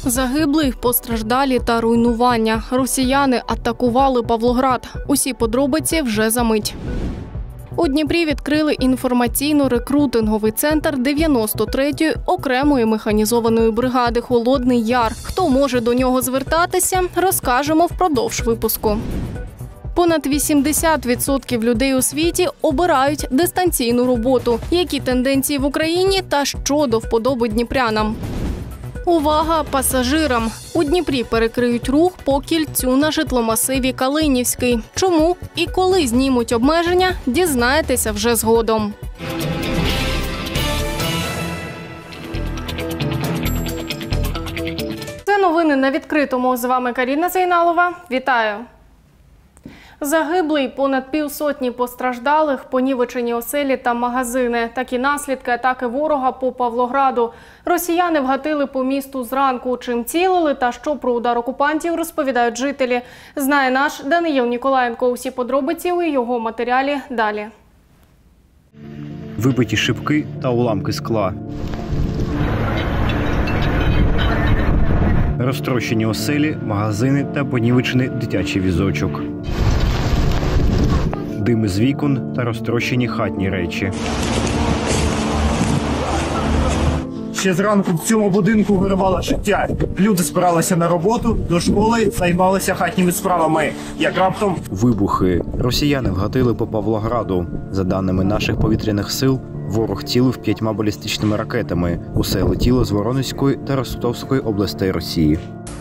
Загиблі, постраждалі та руйнування. Росіяни атакували Павлоград. Усі подробиці вже за мить. У Дніпрі відкрили інформаційно-рекрутинговий центр 93-ї окремої механізованої бригади «Холодний Яр». Хто може до нього звертатися, розкажемо впродовж випуску. Понад 80% людей у світі обирають дистанційну роботу. Які тенденції в Україні та що до вподоби дніпрянам? Увага пасажирам! У Дніпрі перекриють рух по кільцю на житломасиві Калинівський. Чому і коли знімуть обмеження, дізнаєтеся вже згодом. Це новини на відкритому. З вами Каріна Зайналова. Вітаю! Загиблий, понад півсотні постраждалих, понівечені оселі та магазини. Такі наслідки атаки ворога по Павлограду. Росіяни вгатили по місту зранку. Чим цілили та що про удар окупантів розповідають жителі. Знає наш Даниїл Ніколаєнко. Усі подробиці у його матеріалі далі. Вибиті шибки та уламки скла. Розтрощені оселі, магазини та понівечений дитячий візочок. Дими з вікон та розтрощені хатні речі. Ще зранку в цьому будинку виривало життя. Люди збиралися на роботу, до школи, займалися хатніми справами. Як раптом... Вибухи. Росіяни вгатили по Павлограду. За даними наших повітряних сил, ворог цілив 5 балістичними ракетами. Усе летіло з Воронезької та Ростовської областей Росії.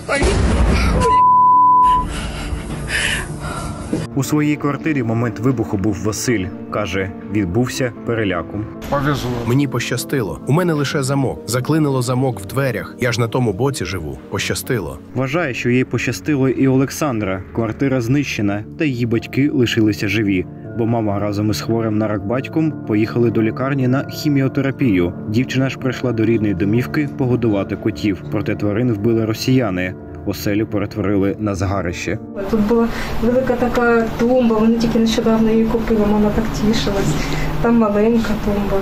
У своїй квартирі в момент вибуху був Василь. Каже, відбувся переляком. Повезло. Мені пощастило. У мене лише замок. Заклинило замок в дверях. Я ж на тому боці живу. Пощастило. Вважає, що їй пощастило і Олександра. Квартира знищена, та її батьки лишилися живі. Бо мама разом із хворим на рак батьком поїхали до лікарні на хіміотерапію. Дівчина ж прийшла до рідної домівки погодувати котів. Проте тварин вбили росіяни. Оселю перетворили на згарище. Тут була велика така тумба, вони тільки нещодавно її купили, мама так тішилась. Там маленька тумба.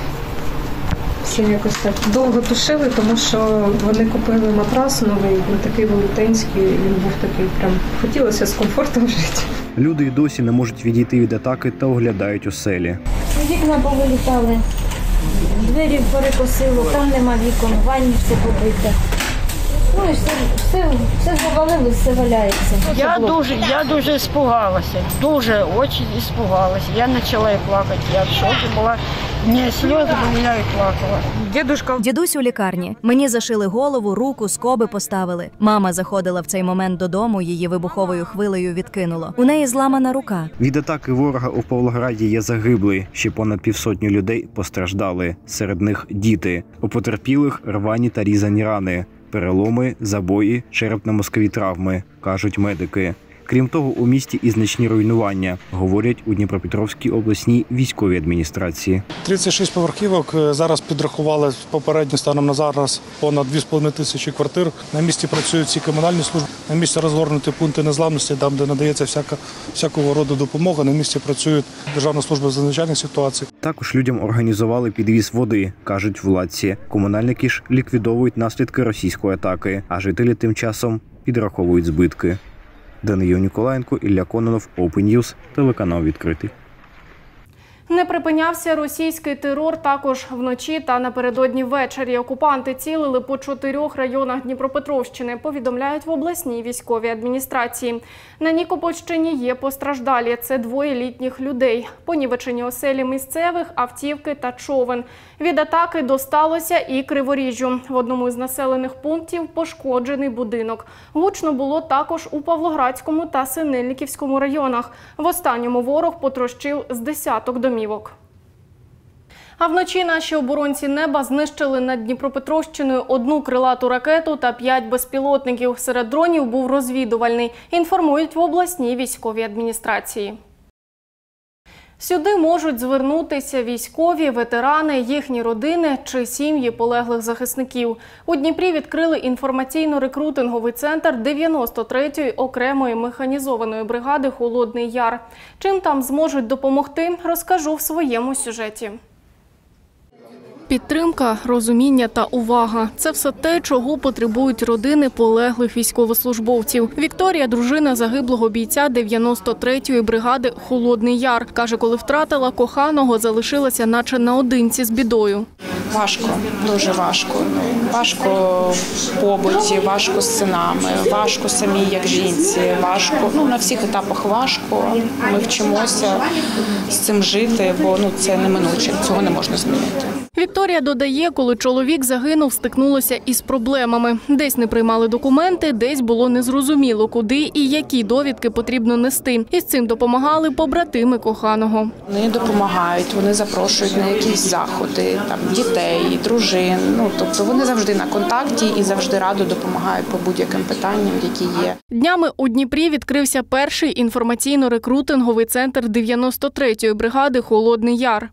Все якось так довго тушили, тому що вони купили матрас новий, він такий велетенський, він був такий прям, хотілося з комфортом жити. Люди й досі не можуть відійти від атаки та оглядають оселі. Вікна повилітали, двері перекосило, там нема вікон, в ванні все побите. Ну і все завалили, все валяється. Я дуже испугалася, дуже очень испугалася. Я почала і плакати, я в шокі була. Мені сльози, бо я і плакала. Дідусь у лікарні. Мені зашили голову, руку, скоби поставили. Мама заходила в цей момент додому, її вибуховою хвилею відкинуло. У неї зламана рука. Від атаки ворога у Павлограді є загиблі. Ще понад півсотні людей постраждали. Серед них діти. У потерпілих рвані та різані рани. Переломи, забої, черепно-мозкові травми, кажуть медики. Крім того, у місті і значні руйнування, говорять у Дніпропетровській обласній військовій адміністрації. 36 поверхівок зараз підрахували попередньо станом на зараз понад 2,5 тисячі квартир. На місці працюють всі комунальні служби, на місці розгорнуті пункти незламності, там, де надається всякого роду допомога. На місці працюють Державна служба з надзвичайних ситуацій. Також людям організували підвіз води, кажуть владці. Комунальники ж ліквідовують наслідки російської атаки, а жителі тим часом підраховують збитки. Даниїл Ніколаєнко, Ілля Кононов, Open News, телеканал «Відкритий». Не припинявся російський терор також вночі та напередодні ввечері. Окупанти цілили по 4 районах Дніпропетровщини, повідомляють в обласній військовій адміністрації. На Нікопольщині є постраждалі. Це 2 літніх людей. Понівечені оселі місцевих, автівки та човен. Від атаки досталося і Криворіжжю. В одному із населених пунктів пошкоджений будинок. Гучно було також у Павлоградському та Синельниківському районах. В останньому ворог потрощив з десяток домівок. А вночі наші оборонці неба знищили над Дніпропетровщиною 1 крилату ракету та 5 безпілотників. Серед дронів був розвідувальний, інформують в обласній військовій адміністрації. Сюди можуть звернутися військові, ветерани, їхні родини чи сім'ї полеглих захисників. У Дніпрі відкрили інформаційно-рекрутинговий центр 93-ї окремої механізованої бригади «Холодний Яр». Чим там зможуть допомогти, розкажу в своєму сюжеті. Підтримка, розуміння та увага – це все те, чого потребують родини полеглих військовослужбовців. Вікторія – дружина загиблого бійця 93-ї бригади «Холодний Яр». Каже, коли втратила коханого, залишилася наче наодинці з бідою. Важко, дуже важко. Важко в побуті, важко з синами, важко самій як жінці, важко. На всіх етапах важко. Ми вчимося з цим жити, бо це неминуче, цього не можна змінити. Вікторія додає, коли чоловік загинув, стикнулося із проблемами. Десь не приймали документи, десь було незрозуміло, куди і які довідки потрібно нести. І з цим допомагали побратими коханого. Вони допомагають, вони запрошують на якісь заходи, дітей, дружин. Тобто вони завжди на контакті і завжди радо допомагають по будь-яким питанням, які є. Днями у Дніпрі відкрився перший інформаційно-рекрутинговий центр 93-ї бригади «Холодний Яр».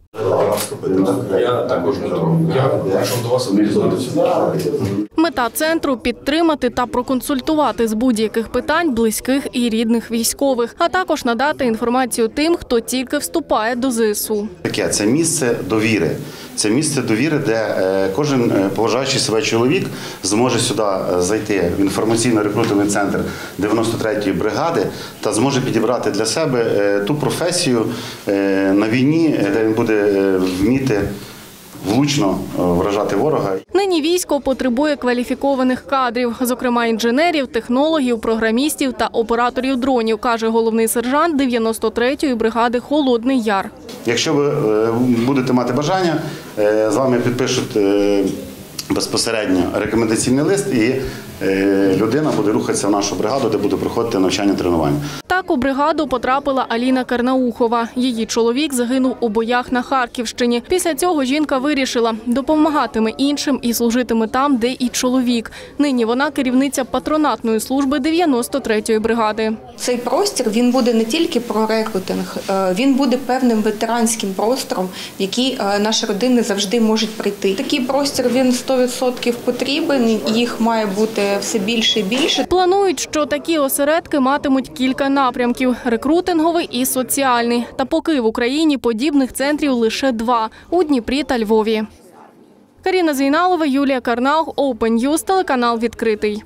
Я також не думаю. Я прийшов до вас, аби дізнатися. Мета центру – підтримати та проконсультувати з будь-яких питань близьких і рідних військових, а також надати інформацію тим, хто тільки вступає до ЗСУ. Це місце довіри. Це місце довіри, де кожен поважаючий себе чоловік зможе сюди зайти в інформаційно-рекрутинговий центр 93-ї бригади та зможе підібрати для себе ту професію на війні, де він буде вміти влучно вражати ворога. Нині військо потребує кваліфікованих кадрів, зокрема інженерів, технологів, програмістів та операторів дронів, каже головний сержант 93-ї бригади «Холодний Яр». Якщо ви будете мати бажання, з вами підпишуть безпосередньо рекомендаційний лист і людина буде рухатися в нашу бригаду, де буде проходити навчання-тренування. Так у бригаду потрапила Аліна Карнаухова. Її чоловік загинув у боях на Харківщині. Після цього жінка вирішила – допомагатиме іншим і служитиме там, де і чоловік. Нині вона керівниця патронатної служби 93-ї бригади. Цей простір, він буде не тільки про рекрутинг, він буде певним ветеранським простором, в який наші родини завжди можуть прийти. Такий простір, він 100% потрібен, їх має бути все більше і більше. Планують, що такі осередки матимуть кілька напрямків – рекрутинговий і соціальний. Та поки в Україні подібних центрів лише 2 – у Дніпрі та Львові. Каріна Зейналова, Юлія Карнаух, Open News, телеканал «Відкритий».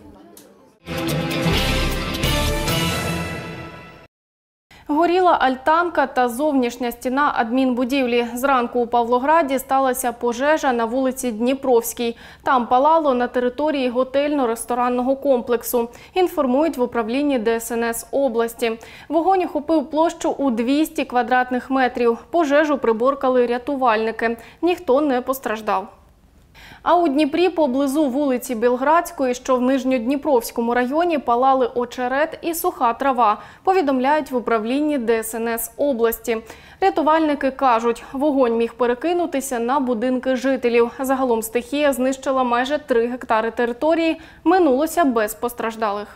Горіла альтанка та зовнішня стіна адмінбудівлі. Зранку у Павлограді сталася пожежа на вулиці Дніпровській. Там палало на території готельно-ресторанного комплексу. Інформують в управлінні ДСНС області. Вогонь охопив площу у 200 квадратних метрів. Пожежу приборкали рятувальники. Ніхто не постраждав. А у Дніпрі поблизу вулиці Білградської, що в Нижньодніпровському районі, палали очерет і суха трава, повідомляють в управлінні ДСНС області. Рятувальники кажуть, вогонь міг перекинутися на будинки жителів. Загалом стихія знищила майже 3 гектари території, минулося без постраждалих.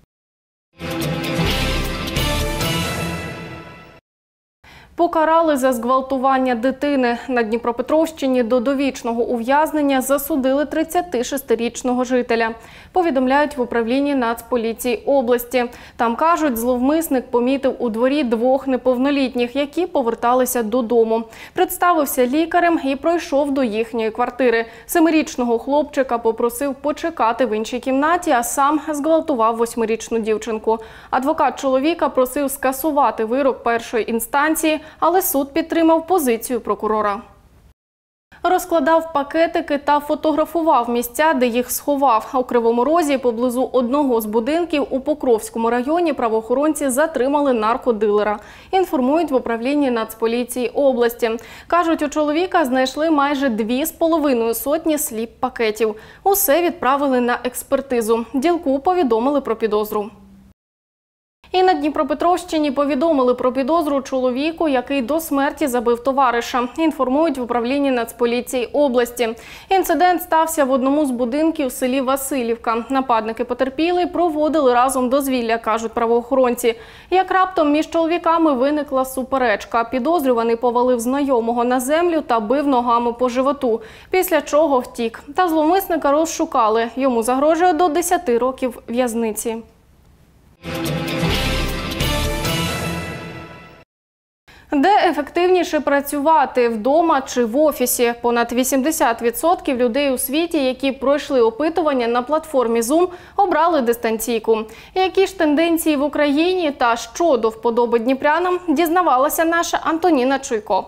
Покарали за зґвалтування дитини. На Дніпропетровщині до довічного ув'язнення засудили 36-річного жителя. Повідомляють в управлінні Нацполіції області. Там кажуть, зловмисник помітив у дворі 2 неповнолітніх, які поверталися додому. Представився лікарем і пройшов до їхньої квартири. 7-річного хлопчика попросив почекати в іншій кімнаті, а сам зґвалтував 8-річну дівчинку. Адвокат чоловіка просив скасувати вирок першої інстанції, але суд підтримав позицію прокурора. Розкладав пакетики та фотографував місця, де їх сховав. У Кривому Розі поблизу одного з будинків у Покровському районі правоохоронці затримали наркодилера. Інформують в управлінні Нацполіції області. Кажуть, у чоловіка знайшли майже 2,5 сотні сліп-пакетів. Усе відправили на експертизу. Ділку повідомили про підозру. І на Дніпропетровщині повідомили про підозру чоловіку, який до смерті забив товариша. Інформують в управлінні Нацполіції області. Інцидент стався в одному з будинків в селі Василівка. Нападники потерпілий проводили разом дозвілля, кажуть правоохоронці. Як раптом між чоловіками виникла суперечка. Підозрюваний повалив знайомого на землю та бив ногами по животу, після чого втік. Та зловмисника розшукали. Йому загрожує до 10 років в'язниці. Де ефективніше працювати – вдома чи в офісі? Понад 80% людей у світі, які пройшли опитування на платформі Zoom, обрали дистанційку. Які ж тенденції в Україні та що до вподоби дніпрянам, дізнавалася наша Антоніна Чуйко.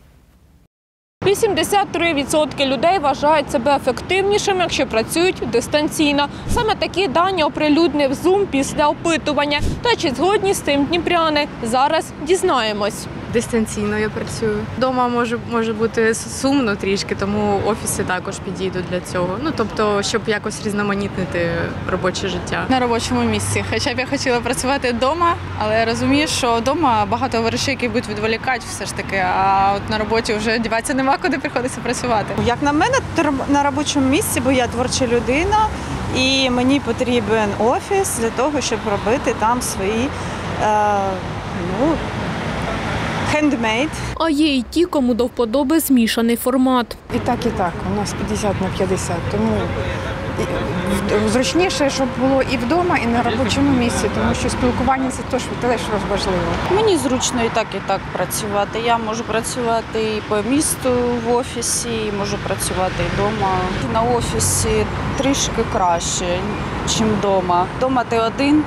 83% людей вважають себе ефективнішими, якщо працюють дистанційно. Саме такі дані оприлюднив Zoom після опитування. Та чи згодні з цим дніпряни? Зараз дізнаємось. Дистанційно я працюю. Дома може бути сумно трішки, тому офіси також підійдуть для цього. Тобто, щоб якось різноманітнити робоче життя. На робочому місці. Хоча б я хотіла працювати вдома, але я розумію, що вдома багато речей, які будуть відволікати все ж таки, а от на роботі вже діватися нема куди приходиться працювати. Як на мене, на робочому місці, бо я творча людина, і мені потрібен офіс для того, щоб робити там свої, хендмейд. А є і ті, кому до вподоби змішаний формат. І так. У нас 50/50. Тому зручніше, щоб було і вдома, і на робочому місці, тому що спілкування – це теж важливо. Мені зручно і так працювати. Я можу працювати і по місту в офісі, і можу працювати і вдома. На офісі трішки краще, ніж вдома. Вдома ти один.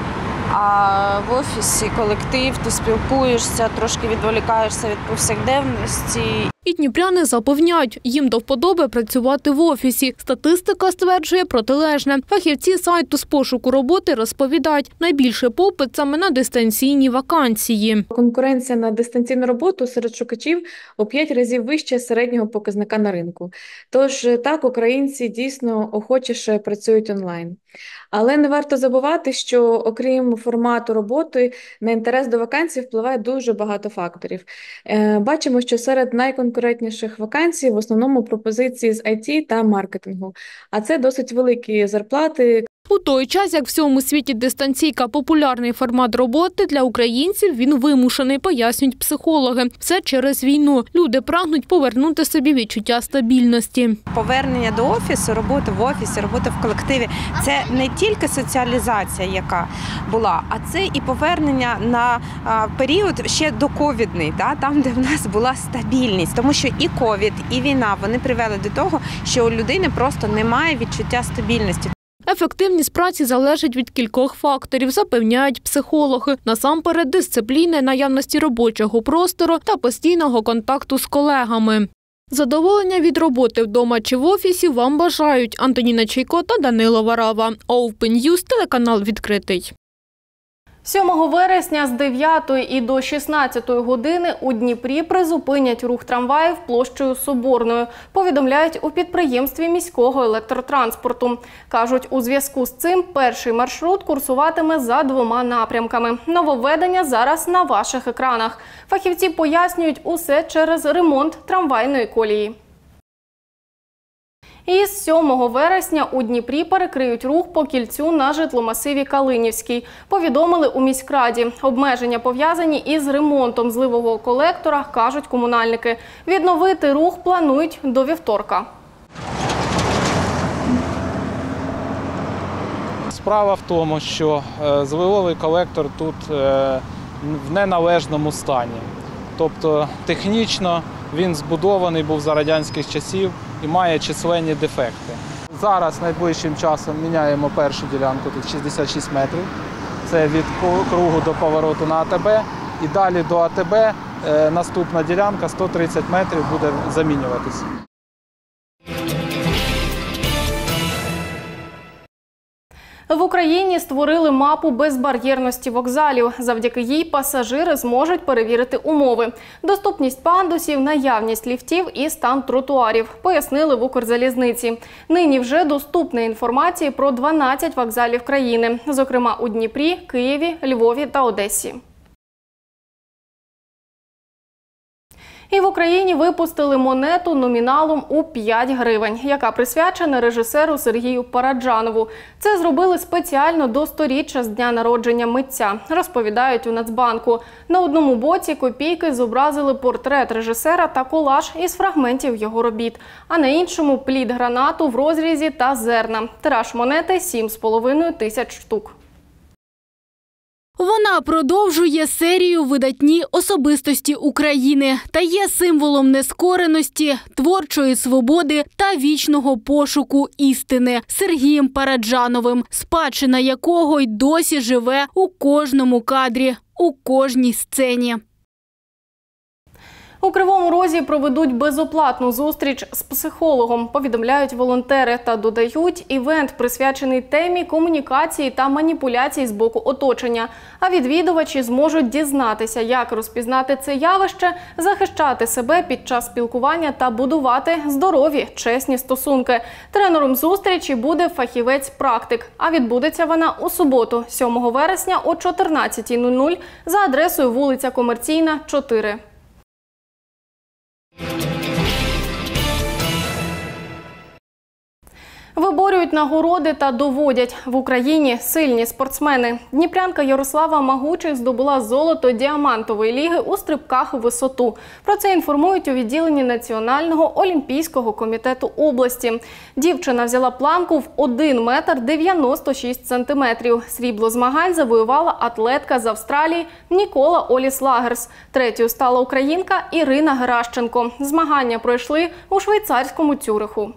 А в офісі колектив, ти спілкуєшся, трошки відволікаєшся від повсякденності. І дніпряни запевняють, їм до вподоби працювати в офісі. Статистика стверджує протилежне. Фахівці сайту з пошуку роботи розповідають, найбільший попит саме на дистанційні вакансії. Конкуренція на дистанційну роботу серед шукачів у 5 разів вище середнього показника на ринку. Тож так, українці дійсно охочіше працюють онлайн. Але не варто забувати, що окрім формату роботи, на інтерес до вакансій впливає дуже багато факторів. Бачимо, що серед найконкурентніших вакансій в основному пропозиції з IT та маркетингу. А це досить великі зарплати. У той час, як в всьому світі дистанційка – популярний формат роботи, для українців він вимушений, пояснюють психологи. Все через війну. Люди прагнуть повернути собі відчуття стабільності. Повернення до офісу, роботи в офісі, роботи в колективі – це не тільки соціалізація, яка була, а це і повернення на період ще доковідний, там, де в нас була стабільність. Тому що і ковід, і війна, вони привели до того, що у людини просто немає відчуття стабільності. Ефективність праці залежить від кількох факторів, запевняють психологи. Насамперед дисципліни, наявності робочого простору та постійного контакту з колегами. Задоволення від роботи вдома чи в офісі вам бажають Антоніна Чуйко та Данило Варава. Open News, телеканал «Відкритий». 7 вересня з 9 і до 16 години у Дніпрі призупинять рух трамваїв площею Соборною, повідомляють у підприємстві міського електротранспорту. Кажуть, у зв'язку з цим перший маршрут курсуватиме за 2 напрямками. Нововведення зараз на ваших екранах. Фахівці пояснюють усе через ремонт трамвайної колії. І з 7 вересня у Дніпрі перекриють рух по кільцю на житломасиві Калинівський. Повідомили у міськраді. Обмеження пов'язані із ремонтом зливового колектора, кажуть комунальники. Відновити рух планують до вівторка. Справа в тому, що зливовий колектор тут в неналежному стані. Тобто технічно він збудований був за радянських часів і має численні дефекти. Зараз найближчим часом міняємо першу ділянку, тут 66 метрів. Це від кругу до повороту на АТБ. І далі до АТБ наступна ділянка 130 метрів буде замінюватися. В Україні створили мапу безбар'єрності вокзалів. Завдяки їй пасажири зможуть перевірити умови. Доступність пандусів, наявність ліфтів і стан тротуарів, пояснили в Укрзалізниці. Нині вже доступна інформація про 12 вокзалів країни, зокрема у Дніпрі, Києві, Львові та Одесі. І в Україні випустили монету номіналом у 5 гривень, яка присвячена режисеру Сергію Параджанову. Це зробили спеціально до 100-річчя з дня народження митця, розповідають у Нацбанку. На одному боці копійки зобразили портрет режисера та колаж із фрагментів його робіт, а на іншому – плід гранату в розрізі та зерна. Тираж монети – 7,5 тисяч штук. Вона продовжує серію «Видатні особистості України» та є символом нескореності, творчої свободи та вічного пошуку істини – Сергієм Параджановим, спадщина якого й досі живе у кожному кадрі, у кожній сцені. У Кривому Розі проведуть безоплатну зустріч з психологом, повідомляють волонтери та додають, івент присвячений темі комунікації та маніпуляцій з боку оточення. А відвідувачі зможуть дізнатися, як розпізнати це явище, захищати себе під час спілкування та будувати здорові, чесні стосунки. Тренером зустрічі буде фахівець-практик, а відбудеться вона у суботу, 7 вересня о 14:00 за адресою вулиця Комерційна, 4. Виборюють нагороди та доводять. В Україні сильні спортсмени. Дніпрянка Ярослава Магучих здобула золото діамантової ліги у стрибках у висоту. Про це інформують у відділенні Національного олімпійського комітету області. Дівчина взяла планку в 1 метр 96 сантиметрів. Срібло змагань завоювала атлетка з Австралії Нікола Оліс-Лагерс. Третьою стала українка Ірина Геращенко. Змагання пройшли у швейцарському Цюриху.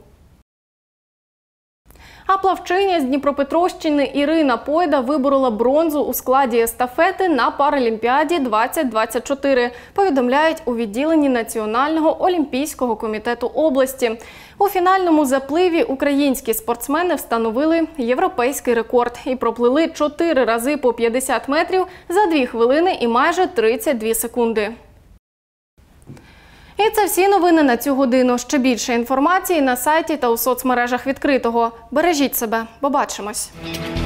А плавчиня з Дніпропетровщини Ірина Пойда виборола бронзу у складі естафети на Паралімпіаді 2024, повідомляють у відділенні Національного олімпійського комітету області. У фінальному запливі українські спортсмени встановили європейський рекорд і проплили 4 рази по 50 метрів за 2 хвилини і майже 32 секунди. І це всі новини на цю годину. Ще більше інформації на сайті та у соцмережах відкритого. Бережіть себе. Побачимось.